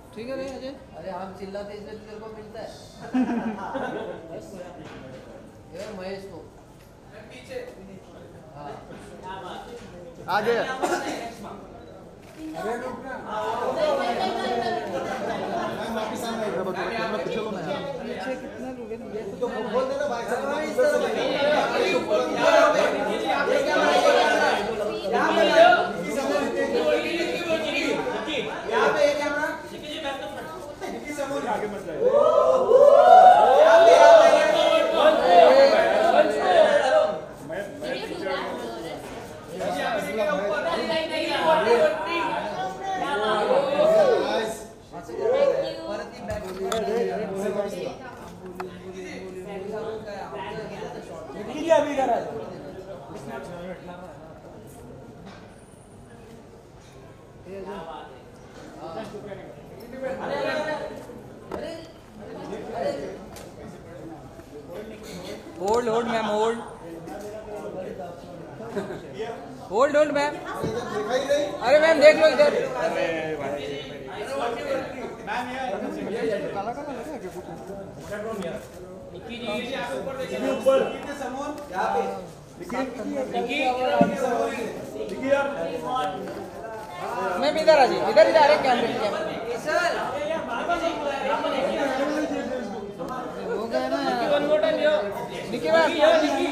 ठीक है रे अजय। अरे हम चिल्लाते इसलिए तेरे को मिलता है। ये महेश को पीछे आ गया। अरे रुक ना। चलो ना यार। पीछे कितना लोग हैं? तो बोल देना भाई साहब। यहाँ पे कैमरा आगे मत जाइए। Hold hold ma'am hold hold hold ma'am. अरे मैम देख लो इधर। काला काला लगा है कुछ? ऊपर यहाँ पे मैम इधर आ जाइए। इधर इधर। अरे कैमरे हो गया ना। निकी मैम